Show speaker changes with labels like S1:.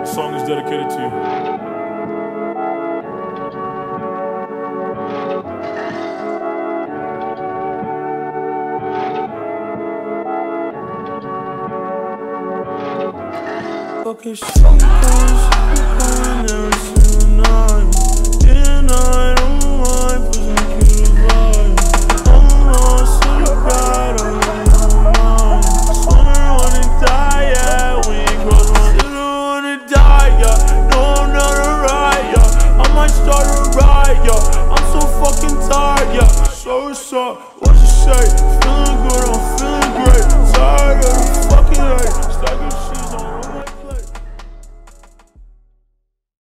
S1: This song is dedicated to you. Fucking shit, going every single night. And I don't mind pushing you to vibe. I'm lost in the battle, in my mind. I swear I wanna die, yeah. When you cross my line, I wanna die, yeah. No, I'm not alright, yeah. I might start a riot, yeah. I'm so fucking tired, yeah. So what's up? What you say?